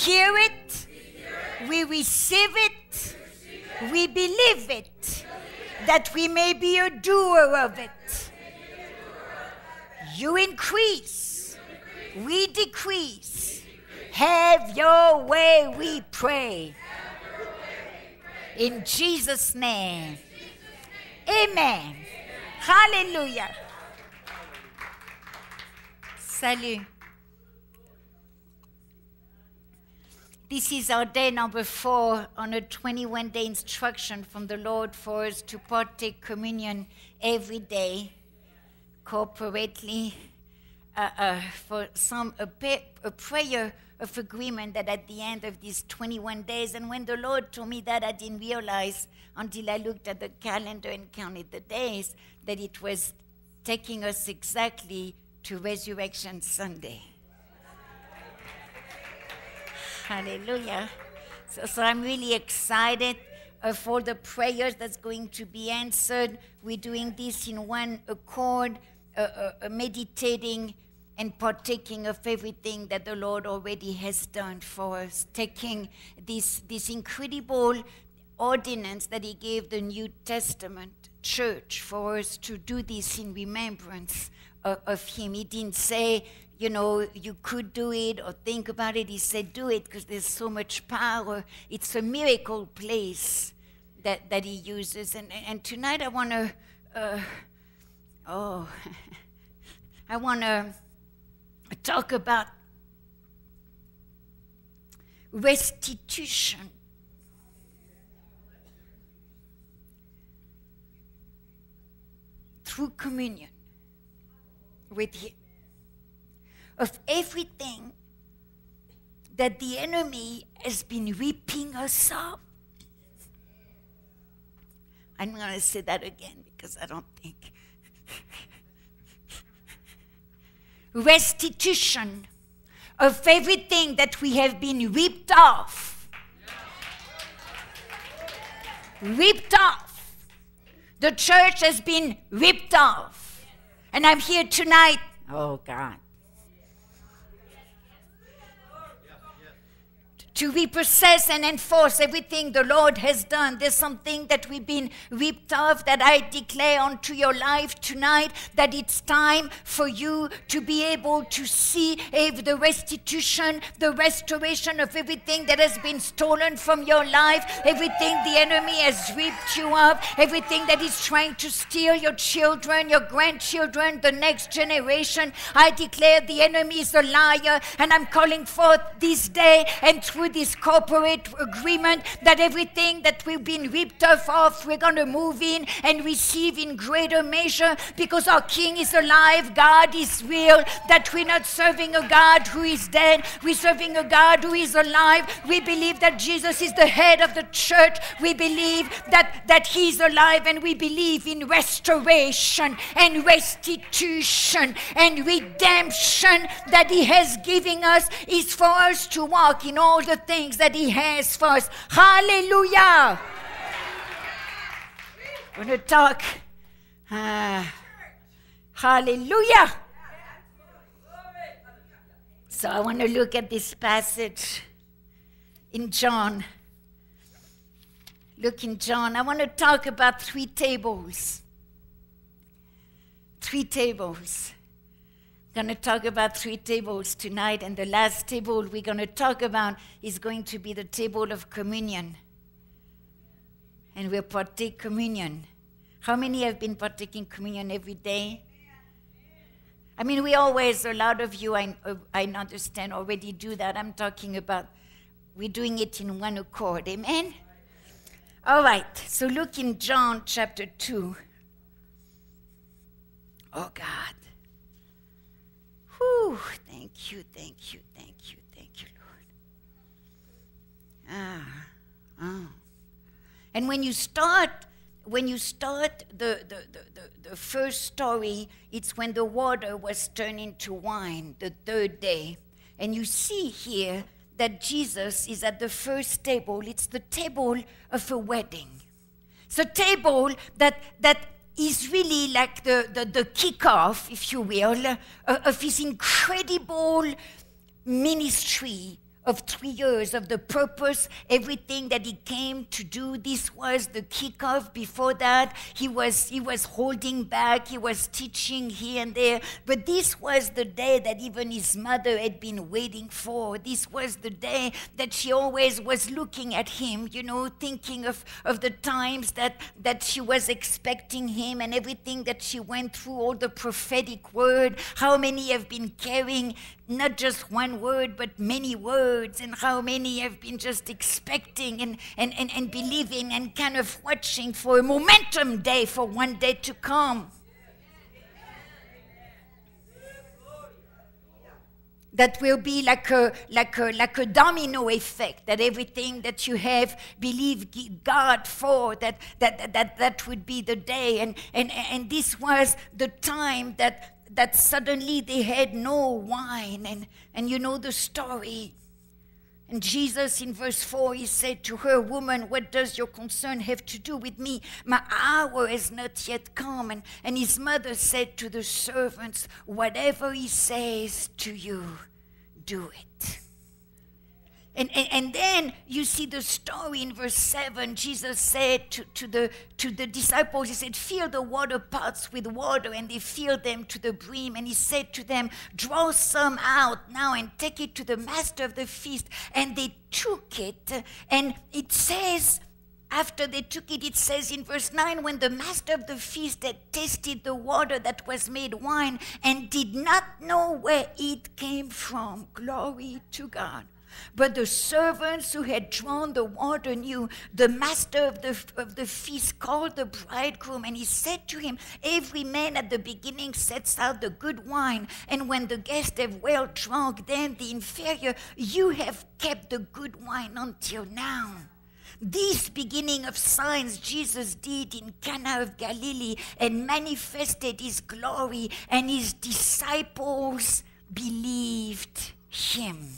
hear it, we receive it, we believe it, that we may be a doer of it. You increase, we decrease. Have your way, we pray. In Jesus' name. Amen. Hallelujah. Salut. This is our day number 4 on a 21-day instruction from the Lord for us to partake communion every day, corporately, for a prayer of agreement that at the end of these 21 days, and when the Lord told me that, I didn't realize until I looked at the calendar and counted the days that it was taking us exactly to Resurrection Sunday. Hallelujah. So I'm really excited for the prayers that's going to be answered. We're doing this in one accord, meditating and partaking of everything that the Lord already has done for us, taking this incredible ordinance that he gave the New Testament church for us to do this in remembrance of him. He didn't say, you know, you could do it or think about it. He said, do it because there's so much power. It's a miracle place that he uses. And tonight I want to, I want to talk about restitution. Through communion with him. Of everything that the enemy has been ripping us up. I'm going to say that again because I don't think. Restitution of everything that we have been ripped off. Ripped off. The church has been ripped off. And I'm here tonight. Oh, God. To repossess and enforce everything the Lord has done. There's something that we've been ripped off that I declare unto your life tonight, that it's time for you to be able to see the restitution, the restoration of everything that has been stolen from your life, everything the enemy has ripped you of, everything that is trying to steal your children, your grandchildren, the next generation. I declare the enemy is a liar, and I'm calling forth this day and through this corporate agreement that everything that we've been ripped off of, we're going to move in and receive in greater measure, because our King is alive, God is real, that we're not serving a God who is dead, we're serving a God who is alive. We believe that Jesus is the head of the church. We believe that he's alive, and we believe in restoration and restitution and redemption that he has given us is for us to walk in all the things that he has for us. Hallelujah. We're going to talk. Hallelujah. So I want to look at this passage in John. Look in John. I want to talk about 3 tables. 3 tables. Going to talk about 3 tables tonight, and the last table we're going to talk about is going to be the table of communion. And we'll partake communion. How many have been partaking communion every day? I mean, we always, a lot of you, I understand, already do that. I'm talking about we're doing it in one accord. Amen? All right, so look in John chapter 2. Oh, God. Whew, thank you, Lord. And when you start the first story, it's when the water was turned into wine, the 3rd day. And you see here that Jesus is at the first table. It's the table of a wedding. It's a table that is really like the kickoff, if you will, of his incredible ministry of 3 years, of the purpose, everything that he came to do. This was the kickoff. Before that, he was holding back, he was teaching here and there. But this was the day that even his mother had been waiting for. This was the day that she always was looking at him, thinking of the times that she was expecting him and everything that she went through, all the prophetic word, how many have been carrying not just one word, but many words, and how many have been just expecting and believing and kind of watching for a momentum day for one day to come. That will be like a domino effect, that everything that you have believed God for, that would be the day. And this was the time that suddenly they had no wine. And you know the story. And Jesus in verse 4, he said to her, "Woman, what does your concern have to do with me? My hour has not yet come." And his mother said to the servants, "Whatever he says to you, do it." And then you see the story in verse 7. Jesus said to the disciples, he said, "Fill the water pots with water," and they filled them to the brim. And he said to them, "Draw some out now and take it to the master of the feast." And they took it. And it says, after they took it, it says in verse 9, when the master of the feast had tasted the water that was made wine and did not know where it came from, glory to God. But the servants who had drawn the water knew. The master of the feast called the bridegroom, and he said to him, "Every man at the beginning sets out the good wine, and when the guests have well drunk, then the inferior. You have kept the good wine until now." This beginning of signs Jesus did in Cana of Galilee and manifested his glory, and his disciples believed him.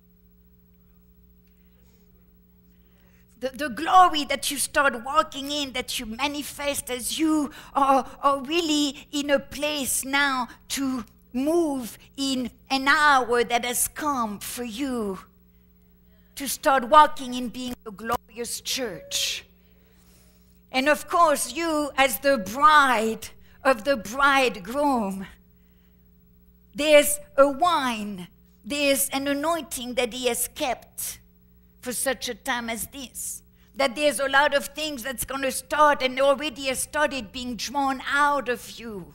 The glory that you start walking in, that you manifest as you are really in a place now to move in an hour that has come for you to start walking in being a glorious church. And of course, you as the bride of the bridegroom, there's a wine, there's an anointing that he has kept for such a time as this. That there's a lot of things that's going to start and already has started being drawn out of you.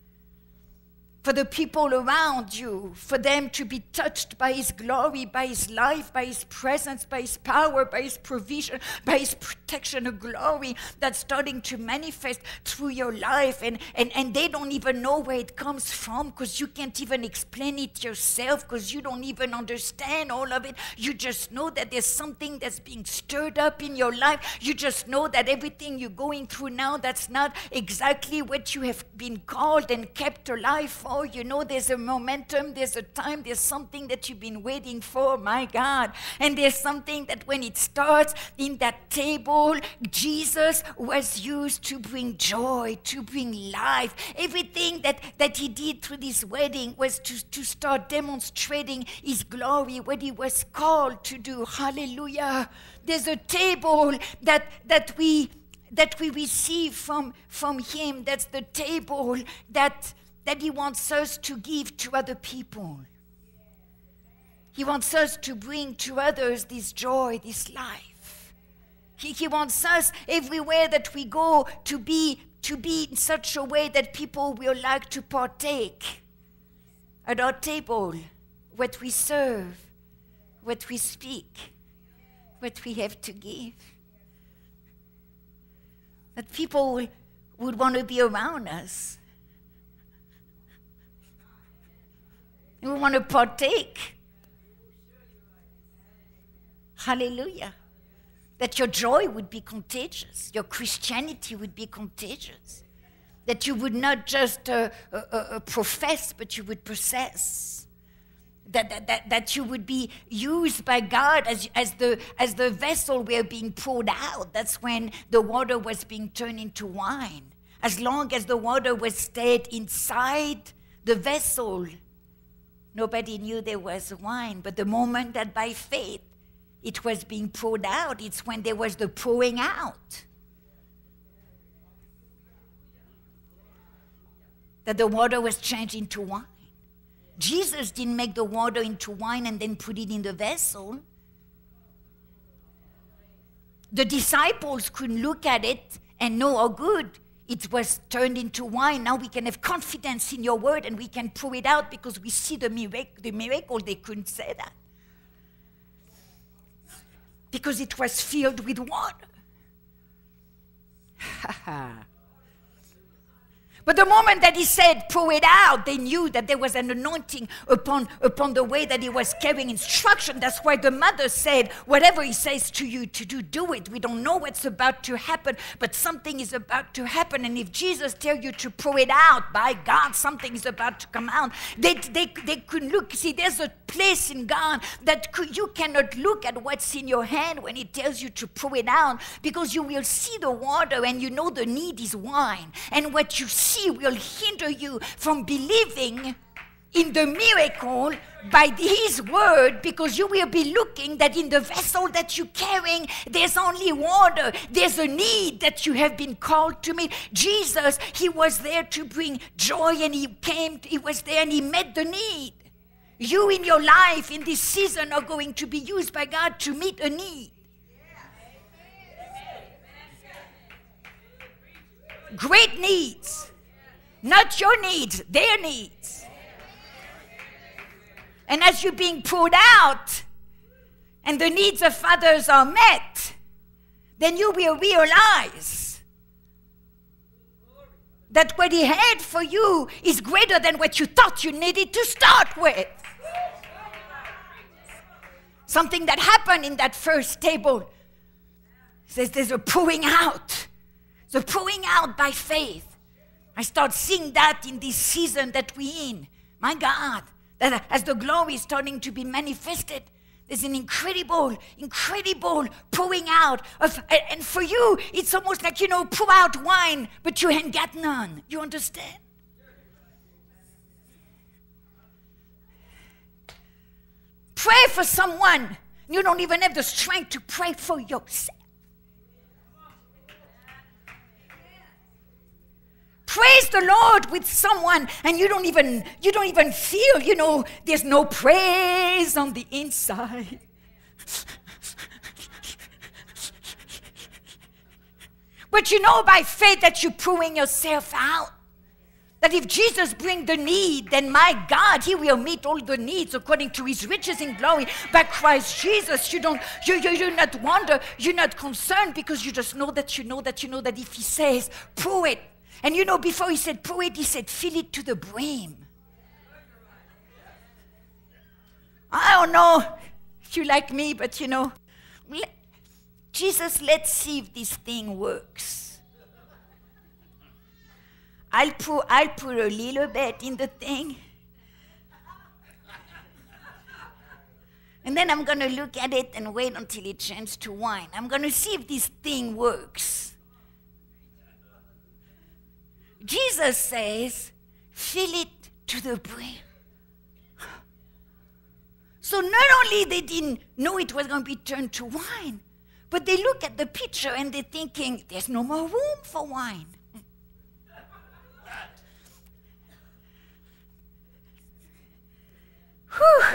For the people around you, for them to be touched by his glory, by his life, by his presence, by his power, by his provision, by his protection, a glory that's starting to manifest through your life. And they don't even know where it comes from, because you can't even explain it yourself, because you don't even understand all of it. You just know that there's something that's being stirred up in your life. You just know that everything you're going through now, that's not exactly what you have been called and kept alive for. There's a momentum, there's a time, there's something that you've been waiting for, my God. And there's something that when it starts in that table, Jesus was used to bring joy, to bring life. Everything that he did through this wedding was to start demonstrating his glory, what he was called to do. Hallelujah. There's a table that we receive from him. That's the table that he wants us to give to other people. He wants us to bring to others this joy, this life. He wants us everywhere that we go to be in such a way that people will like to partake at our table, what we serve, what we speak, what we have to give. That people would want to be around us. We want to partake. Hallelujah. That your joy would be contagious. Your Christianity would be contagious. That you would not just profess, but you would possess. That you would be used by God as the vessel were being poured out. That's when the water was being turned into wine. As long as the water was stayed inside the vessel, Nobody knew there was wine. But the moment that by faith it was being poured out, it's when there was the pouring out that the water was changed into wine. Jesus didn't make the water into wine and then put it in the vessel. The disciples couldn't look at it and know, oh good, it was turned into wine. Now we can have confidence in your word and we can pour it out because we see the miracle. They couldn't say that. Because it was filled with water. But the moment that he said, pour it out, they knew that there was an anointing upon the way that he was carrying instruction. That's why the mother said, whatever he says to you to do, do it. We don't know what's about to happen, but something is about to happen. And if Jesus tells you to pour it out, by God, something is about to come out. They could look. See, there's a place in God that you cannot look at what's in your hand when he tells you to pour it out, because you will see the water and you know the need is wine. And what you see will hinder you from believing in the miracle by his word, because you will be looking that in the vessel that you're carrying, there's only water. There's a need that you have been called to meet. Jesus, he was there to bring joy, and he was there and he met the need. You in your life in this season are going to be used by God to meet a need. Great needs. Not your needs, their needs. And as you're being poured out and the needs of others are met, then you will realize that what he had for you is greater than what you thought you needed to start with. Something that happened in that first table says there's a pouring out. The pouring out by faith. I start seeing that in this season that we're in. My God, that as the glory is starting to be manifested, there's an incredible pouring out of, and for you, it's almost like, pour out wine, but you ain't got none. You understand? Pray for someone. You don't even have the strength to pray for yourself. Praise the Lord with someone, and you don't even feel, there's no praise on the inside. But by faith that you're pouring yourself out. That if Jesus brings the need, then my God, he will meet all the needs according to his riches in glory by Christ Jesus. You're not wonder, you're not concerned, because you just know that if he says, pour it. And before he said pour it, he said fill it to the brim. I don't know if you like me, but Jesus, let's see if this thing works. I'll put a little bit in the thing. And then I'm going to look at it and wait until it changes to wine. I'm going to see if this thing works. Jesus says, fill it to the brim. So not only they didn't know it was going to be turned to wine, but they look at the picture and they're thinking, there's no more room for wine. Whew.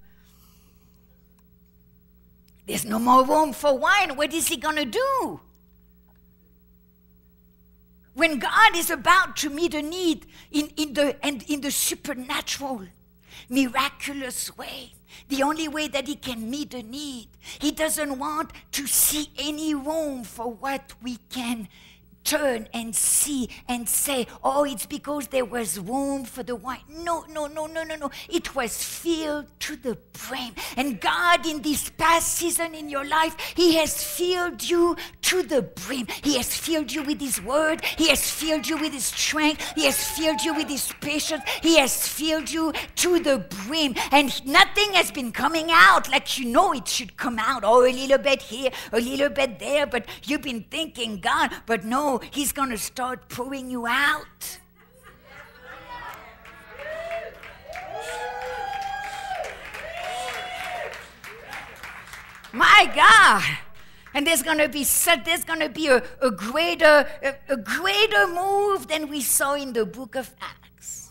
There's no more room for wine. What is he going to do? When God is about to meet a need in the supernatural, miraculous way, the only way that he can meet a need, he doesn't want to see any room for what we can turn and see and say, oh, it's because there was room for the wine. No. It was filled to the brim. And God, in this past season in your life, he has filled you to the brim. He has filled you with his word. He has filled you with his strength. He has filled you with his patience. He has filled you to the brim. And nothing has been coming out like it should come out. Oh, a little bit here, a little bit there. But you've been thinking, God, but no, he's going to start pouring you out. My God. And there's going to be a greater move than we saw in the book of Acts.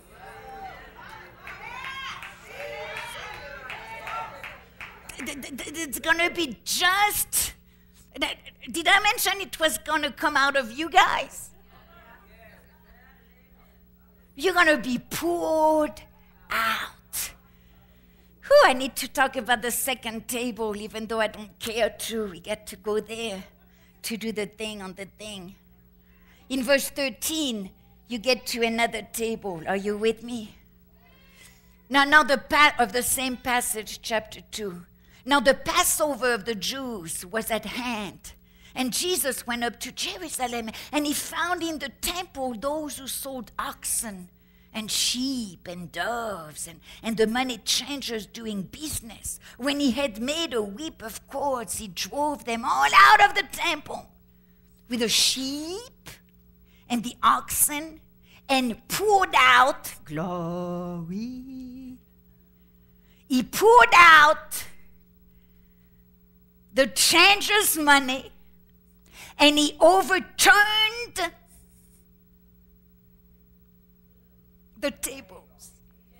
It's going to be just. Did I mention it was going to come out of you guys? You're going to be poured out. I need to talk about the second table, even though I don't care to. We get to go there to do the thing on the thing. In verse 13, you get to another table. Are you with me? Now of the same passage, chapter 2. Now the Passover of the Jews was at hand. And Jesus went up to Jerusalem, and he found in the temple those who sold oxen and sheep and doves and the money changers doing business. When he had made a whip of cords, he drove them all out of the temple with the sheep and the oxen and poured out glory. He poured out the changers' money, and he overturned the tables.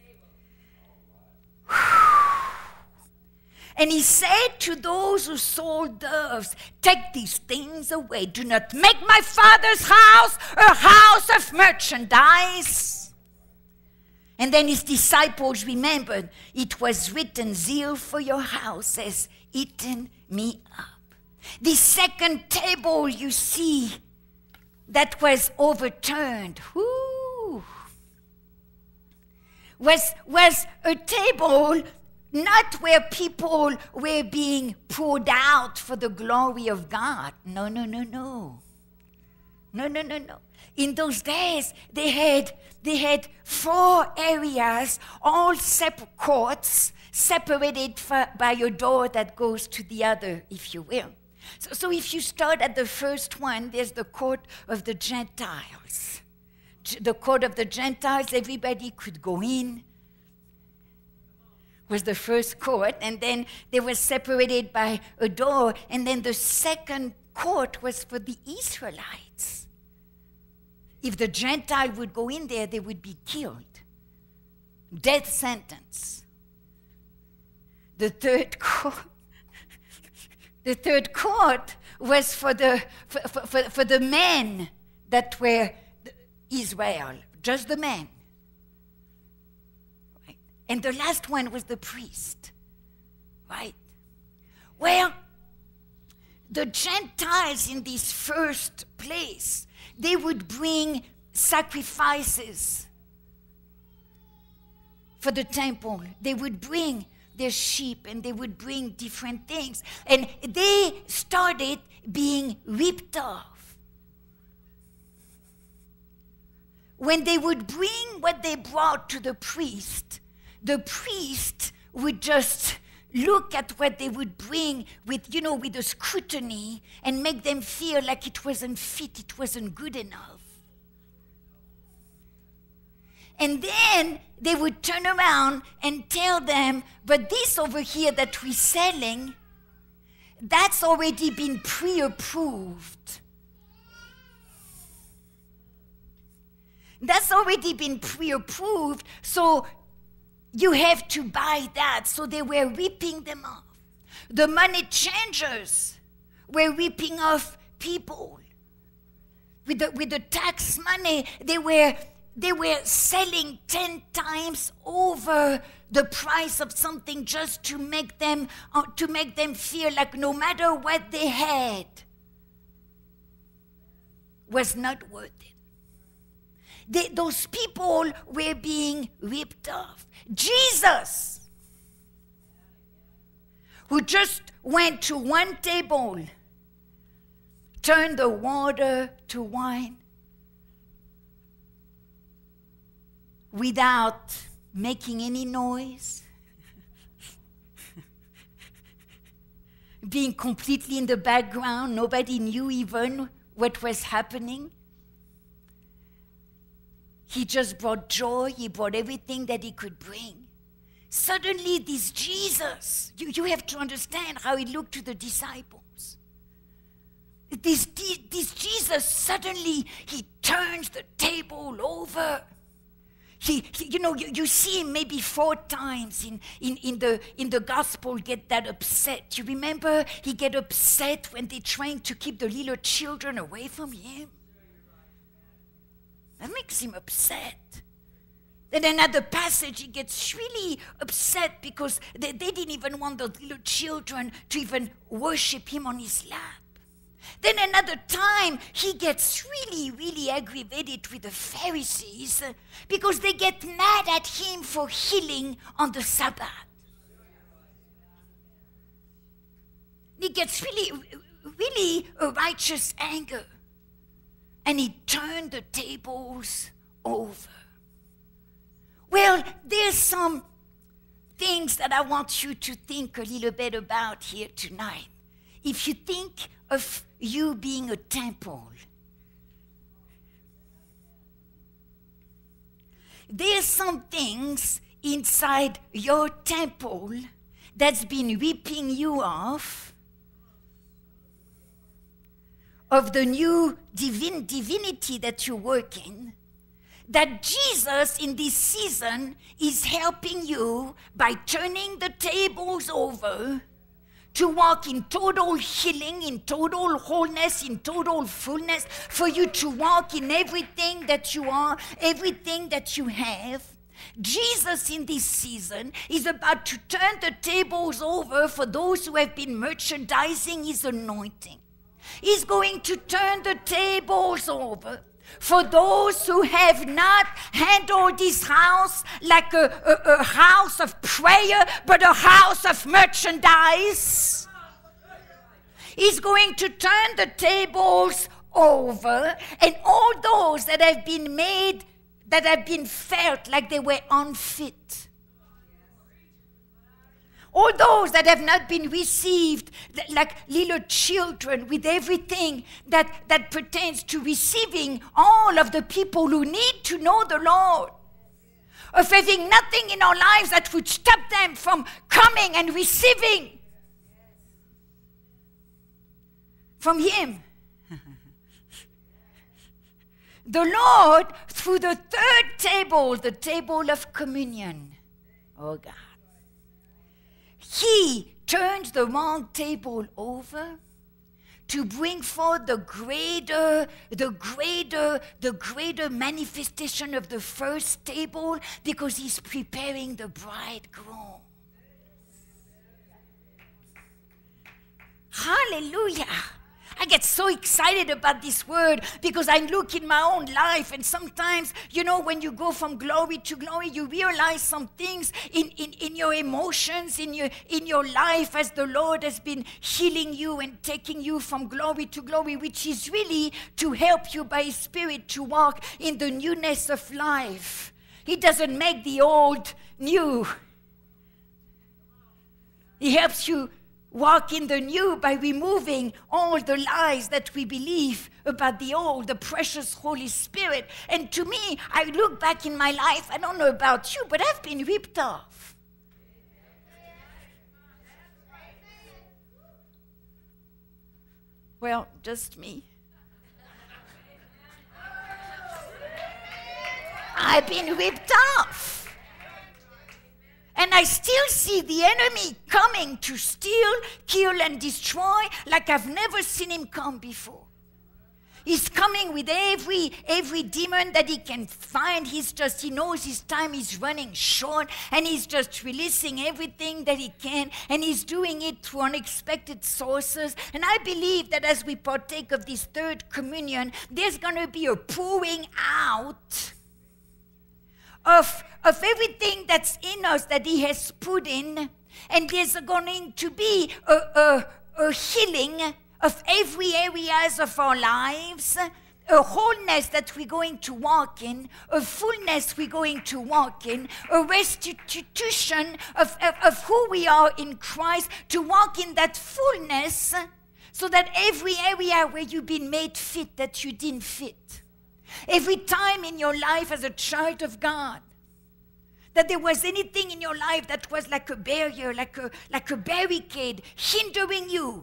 And he said to those who sold doves, take these things away. Do not make my Father's house a house of merchandise. And then his disciples remembered, it was written, zeal for your house has eaten me up. The second table you see that was overturned, was a table not where people were being poured out for the glory of God. No. In those days, they had 4 areas, all separate courts, separated by a door that goes to the other, if you will. So if you start at the first one, there's the court of the Gentiles. The court of the Gentiles, everybody could go in, was the first court, and then they were separated by a door, and then the second court was for the Israelites. If the Gentile would go in there, they would be killed. Death sentence. The third court was for the men that were Israel, just the men. Right? And the last one was the priest. Right? Well, the Gentiles in this first place, they would bring sacrifices for the temple. They would bring their sheep and they would bring different things. And they started being ripped off. When they would bring what they brought to the priest would just look at what they would bring with a scrutiny and make them feel like it wasn't fit, it wasn't good enough. And then they would turn around and tell them, but this over here that we're selling, that's already been pre-approved. That's already been pre-approved, so you have to buy that. So they were ripping them off. The money changers were ripping off people. With the tax money, they were selling 10 times over the price of something just to make them feel like no matter what they had was not worth it. Those people were being ripped off. Jesus, who just went to one table, turned the water to wine without making any noise, being completely in the background. Nobody knew even what was happening. He just brought joy. He brought everything that he could bring. Suddenly this Jesus, you have to understand how he looked to the disciples. This Jesus, suddenly he turns the table over. You see him maybe 4 times in the gospel get that upset. You remember he get upset when they're trying to keep the little children away from him? That makes him upset. Then another passage, he gets really upset because they didn't even want the little children to even worship him on his lap. Then another time, he gets really, really aggravated with the Pharisees because they get mad at him for healing on the Sabbath. He gets really, really a righteous anger. And he turned the tables over. Well, there's some things that I want you to think a little bit about here tonight. If you think of you being a temple, there's some things inside your temple that's been ripping you off of the new divinity that you work in, that Jesus in this season is helping you by turning the tables over to walk in total healing, in total wholeness, in total fullness, for you to walk in everything that you are, everything that you have. Jesus in this season is about to turn the tables over for those who have been merchandising his anointing. He's going to turn the tables over for those who have not handled this house like a house of prayer, but a house of merchandise. He's going to turn the tables over, and all those that have been made, that have been felt like they were unfit. All those that have not been received like little children with everything that pertains to receiving all of the people who need to know the Lord. Of having nothing in our lives that would stop them from coming and receiving from him. The Lord, through the third table, the table of communion, oh God, he turns the wrong table over to bring forth the greater manifestation of the first table, because he's preparing the bridegroom. Hallelujah. I get so excited about this word because I look in my own life, and sometimes, when you go from glory to glory, you realize some things in your emotions, in your life, as the Lord has been healing you and taking you from glory to glory, which is really to help you by His Spirit to walk in the newness of life. He doesn't make the old new. He helps you walk in the new by removing all the lies that we believe about the old, the precious Holy Spirit. And to me, I look back in my life, I don't know about you, but I've been ripped off. Well, just me. I've been ripped off. And I still see the enemy coming to steal, kill, and destroy like I've never seen him come before. He's coming with every demon that he can find. He knows his time is running short, and he's just releasing everything that he can, and he's doing it through unexpected sources. And I believe that as we partake of this third communion, there's going to be a pouring out of everything that's in us that he has put in, and there's going to be a healing of every areas of our lives, a wholeness that we're going to walk in, a fullness we're going to walk in, a restitution of who we are in Christ, to walk in that fullness, so that every area where you've been made fit that you didn't fit, every time in your life as a child of God that there was anything in your life that was like a barrier, like a barricade, hindering you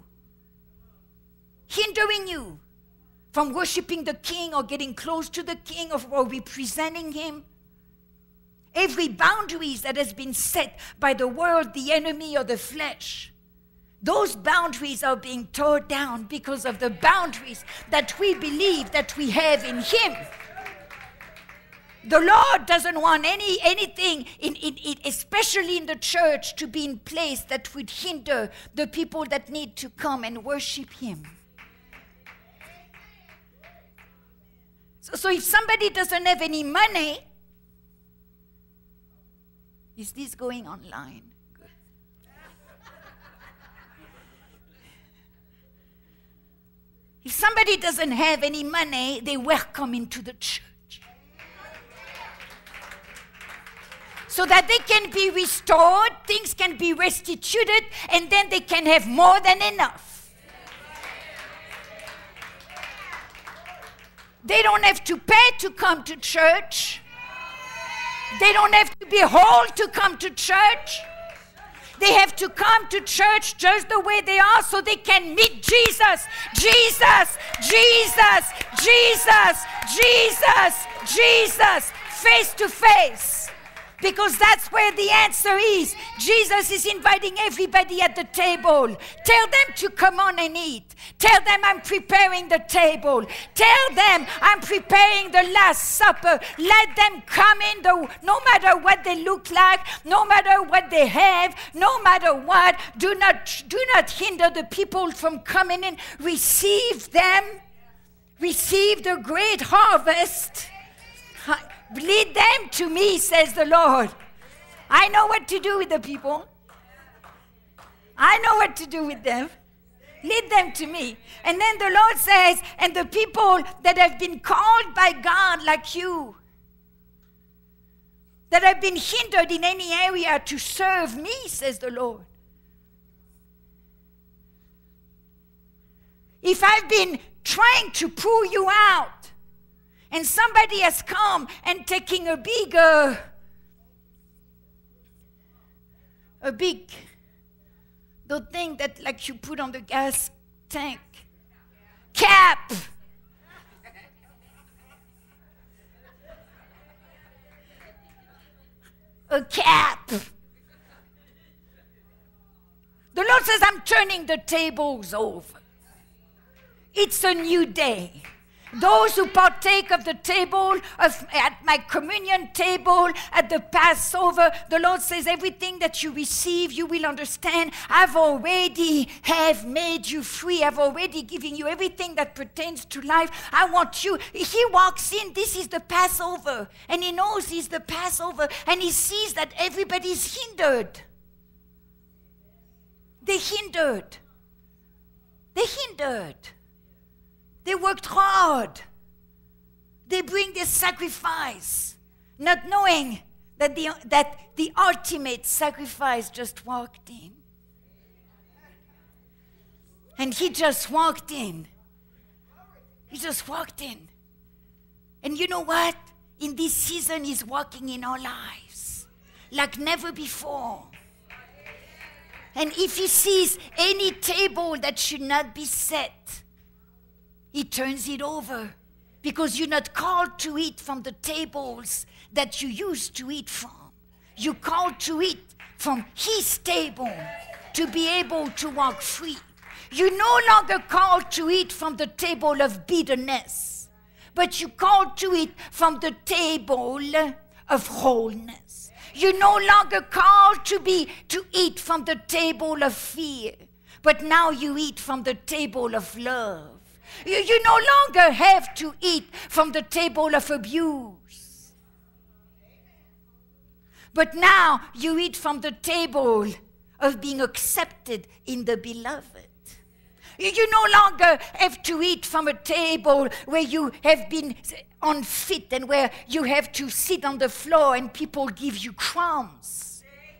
from worshiping the King or getting close to the King or representing him. Every boundaries that has been set by the world, the enemy, or the flesh, those boundaries are being torn down because of the boundaries that we believe that we have in him. The Lord doesn't want anything, especially in the church, to be in place that would hinder the people that need to come and worship him. So if somebody doesn't have any money, is this going online? Good. If somebody doesn't have any money, they welcome into the church. So that they can be restored, things can be restituted, and then they can have more than enough. They don't have to pay to come to church. They don't have to be whole to come to church. They have to come to church just the way they are so they can meet Jesus. Jesus, Jesus, Jesus, Jesus, Jesus, face to face. Because that's where the answer is. Jesus is inviting everybody at the table. Tell them to come on and eat. Tell them I'm preparing the table. Tell them I'm preparing the Last Supper. Let them come in, no matter what they look like, no matter what they have, no matter what. Do not hinder the people from coming in. Receive them. Receive the great harvest. Lead them to me, says the Lord. I know what to do with the people. I know what to do with them. Lead them to me. And then the Lord says, and the people that have been called by God like you, that have been hindered in any area to serve me, says the Lord. If I've been trying to pull you out, and somebody has come and taking the thing that like you put on the gas tank, cap. A cap. The Lord says, I'm turning the tables over. It's a new day. Those who partake of the table, at my communion table, at the Passover, the Lord says, everything that you receive, you will understand. I've already have made you free. I've already given you everything that pertains to life. I want you. He walks in, this is the Passover, and he knows he's the Passover, and he sees that everybody's hindered. They're hindered. They're hindered. They worked hard. They bring their sacrifice, not knowing that the ultimate sacrifice just walked in. And he just walked in. He just walked in. And you know what? In this season, he's walking in our lives like never before. And if he sees any table that should not be set, he turns it over, because you're not called to eat from the tables that you used to eat from. You're called to eat from his table to be able to walk free. You're no longer called to eat from the table of bitterness, but you're called to eat from the table of wholeness. You're no longer called to eat from the table of fear, but now you eat from the table of love. You no longer have to eat from the table of abuse. But now you eat from the table of being accepted in the beloved. You no longer have to eat from a table where you have been unfit and where you have to sit on the floor and people give you crumbs.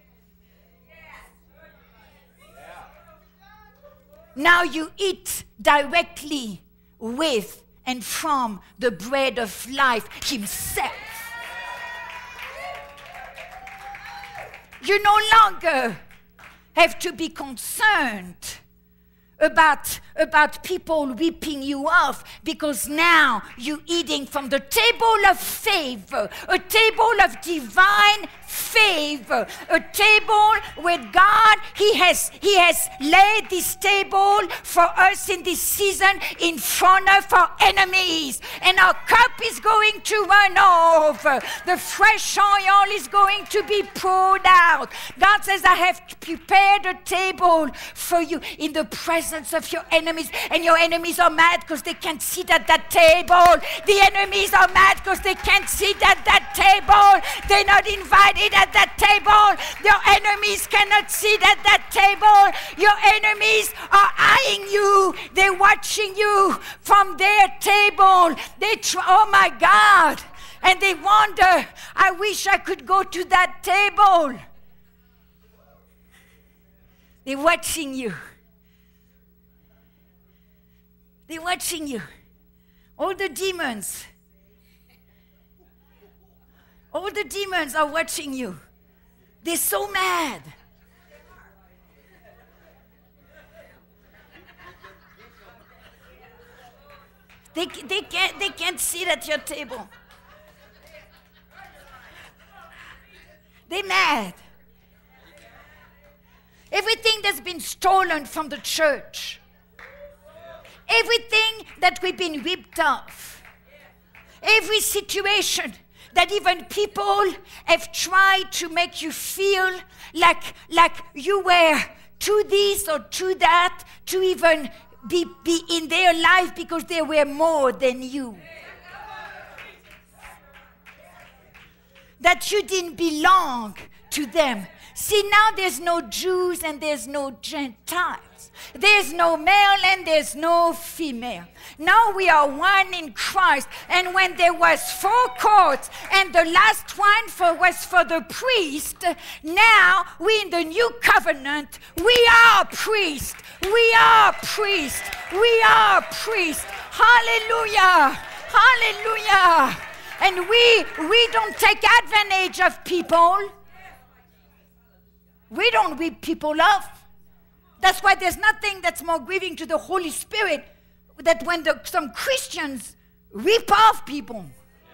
Now you eat directly with and from the bread of life himself. You no longer have to be concerned about people ripping you off, because now you're eating from the table of favor, a table of divine favor, a table where God, He has laid this table for us in this season in front of our enemies, and our cup is going to run over. The fresh oil is going to be poured out. God says, I have prepared a table for you in the presence of your enemies, and your enemies are mad because they can't sit at that table. The enemies are mad because they can't sit at that table. They're not invited at that table. Your enemies cannot sit at that table. Your enemies are eyeing you. They're watching you from their table. Oh my God. And they wonder, I wish I could go to that table. They're watching you. They're watching you. All the demons are watching you. They're so mad. They can't sit at your table. They're mad. Everything that's been stolen from the church, everything that we've been ripped off, every situation that even people have tried to make you feel like you were to this or to that, to even be in their life because they were more than you. That you didn't belong to them. See, now there's no Jews and there's no Gentiles. There's no male and there's no female. Now we are one in Christ. And when there was 4 courts and the last one was for the priest, now we in the new covenant, we are priests. We are priests. We are priests. Hallelujah. Hallelujah. And we don't take advantage of people. We don't rip people off. That's why there's nothing that's more grieving to the Holy Spirit that when some Christians rip off people.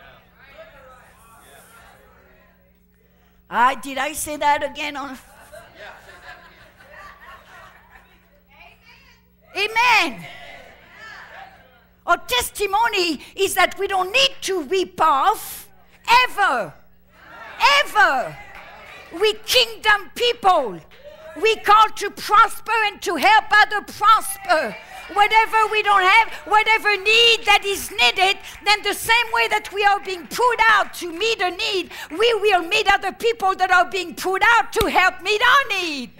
Did I say that again? Amen. Our testimony is that we don't need to rip off ever. Ever. We kingdom people. We call to prosper and to help others prosper. Whatever we don't have, whatever need that is needed, then the same way that we are being put out to meet a need, we will meet other people that are being put out to help meet our need.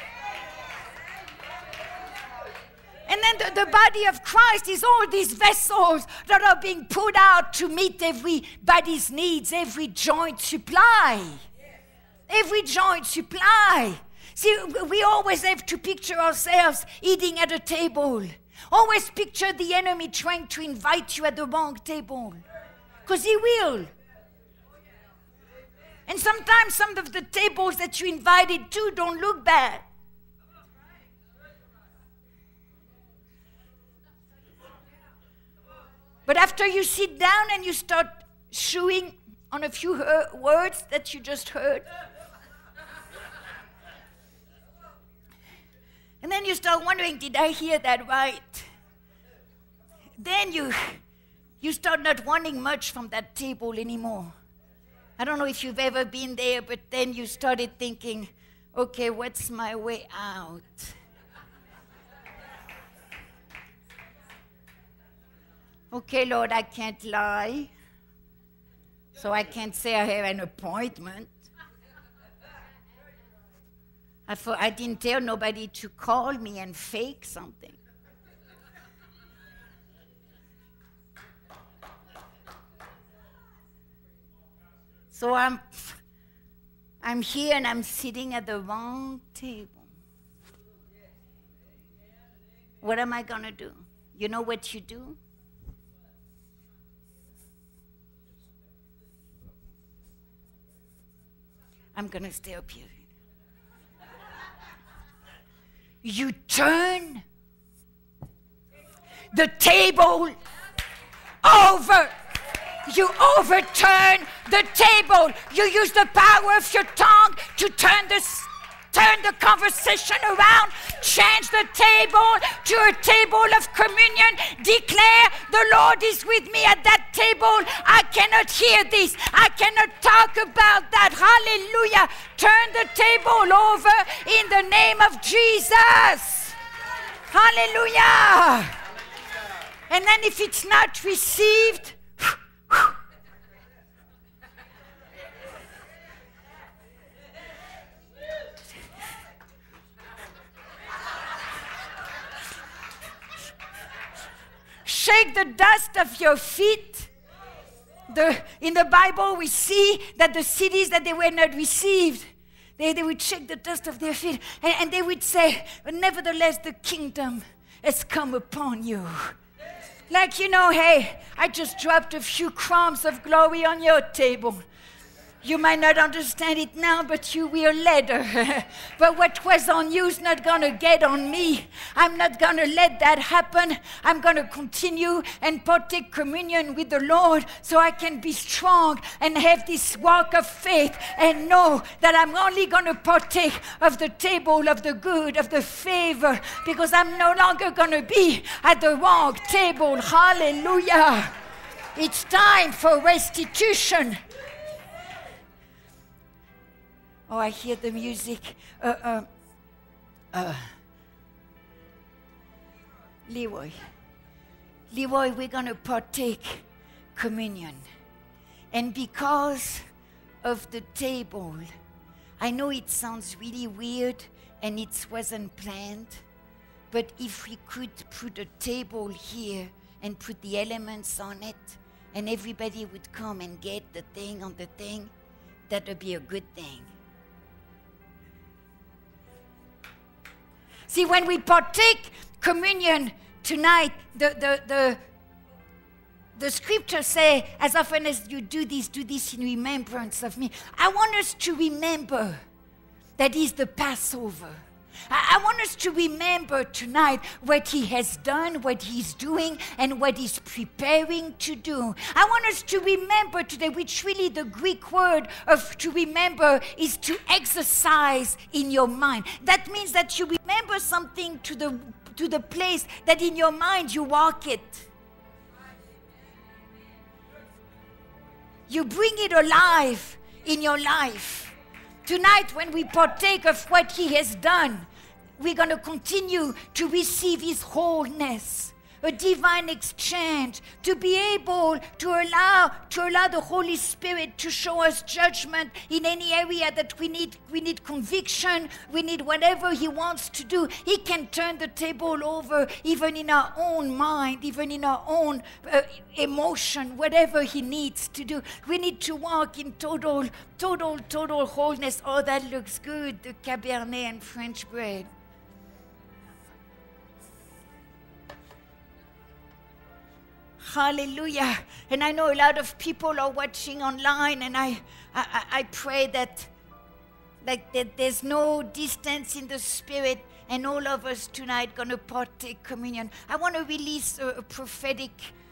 And then the body of Christ is all these vessels that are being put out to meet everybody's needs, every joint supply. Every joint supply. See, we always have to picture ourselves eating at a table. Always picture the enemy trying to invite you at the wrong table. Because he will. And sometimes some of the tables that you invited to don't look bad. But after you sit down and you start chewing on a few words that you just heard, and then you start wondering, did I hear that right? Then you start not wanting much from that table anymore. I don't know if you've ever been there, but then you started thinking, okay, what's my way out? Okay, Lord, I can't lie, so I can't say I have an appointment. I didn't tell nobody to call me and fake something. So I'm here and I'm sitting at the wrong table. What am I going to do? You know what you do? I'm going to stay up here. you turn the table over. You overturn the table. You use the power of your tongue to turn the conversation around. Change the table to a table of communion. Declare, the Lord is with me at that table. I cannot hear this. I cannot talk about that. Hallelujah. Turn the table over in the name of Jesus. Hallelujah. And then if it's not received, shake the dust of your feet. In the Bible, we see that the cities that they were not received, they would shake the dust of their feet, and they would say, nevertheless, the kingdom has come upon you. Like, hey, I just dropped a few crumbs of glory on your table. You might not understand it now, but you will later. But what was on you is not going to get on me. I'm not going to let that happen. I'm going to continue and partake communion with the Lord so I can be strong and have this walk of faith and know that I'm only going to partake of the table of the good, of the favor, because I'm no longer going to be at the wrong table. Hallelujah. It's time for restitution. Oh, I hear the music. Leroy, we're going to partake communion. And because of the table, I know it sounds really weird and it wasn't planned, but if we could put a table here and put the elements on it, and everybody would come and get the thing on the thing, that would be a good thing. See, when we partake communion tonight, the scriptures say, as often as you do this in remembrance of me. I want us to remember that is the Passover. I want us to remember tonight what he has done, what he's doing, and what he's preparing to do. I want us to remember today, which really the Greek word of to remember is to exercise in your mind. That means that you remember something to the place that in your mind you walk it. You bring it alive in your life. Tonight, when we partake of what he has done, we're going to continue to receive his wholeness, a divine exchange, to be able to allow the Holy Spirit to show us judgment in any area that we need conviction, we need whatever he wants to do. He can turn the table over even in our own mind, even in our own emotion, whatever he needs to do. We need to walk in total wholeness. Oh, that looks good, the Cabernet and French bread. Hallelujah. And I know a lot of people are watching online, and I pray that there's no distance in the spirit, and all of us tonight going to partake communion. I want to release a prophetic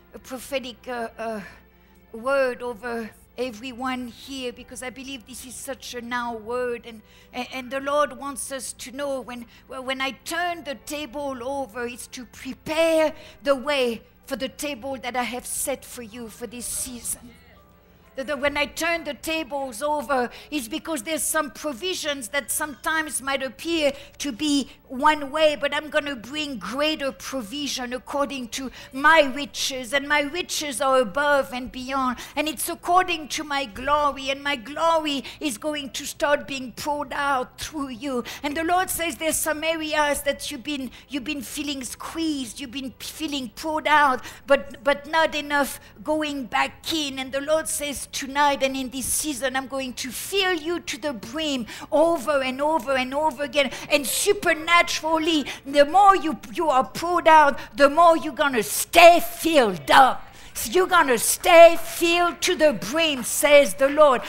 word over everyone here, because I believe this is such a now word, and the Lord wants us to know when I turn the table over, it's to prepare the way for the table that I have set for you for this season. When I turn the tables over, it's because there's some provisions that sometimes might appear to be one way, but I'm going to bring greater provision according to my riches, and my riches are above and beyond, and it's according to my glory, and my glory is going to start being poured out through you. And the Lord says there's some areas that you've been feeling squeezed, you've been feeling poured out, but not enough going back in. And the Lord says tonight and in this season, I'm going to fill you to the brim over and over and over again. And supernaturally, the more you are poured out, the more you're going to stay filled up. So you're going to stay filled to the brim, says the Lord.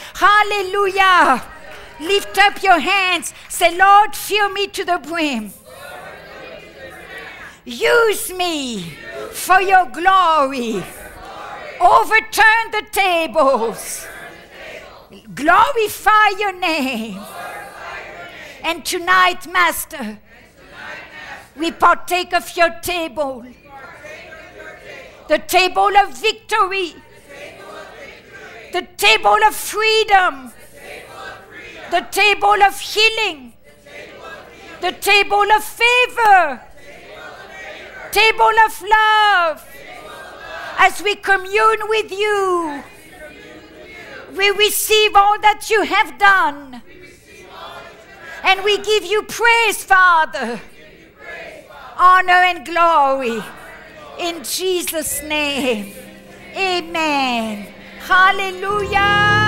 Hallelujah. Lift up your hands. Say, Lord, fill me to the brim. Use me for your glory. Overturn the tables. Glorify your name. And tonight, Master, we partake of your table. The table of victory. The table of freedom. The table of healing. The table of favor. Table of love. As we commune with you, we receive all that you have done. And we give you praise, Father. Honor and glory. In Jesus' name. Amen. Hallelujah.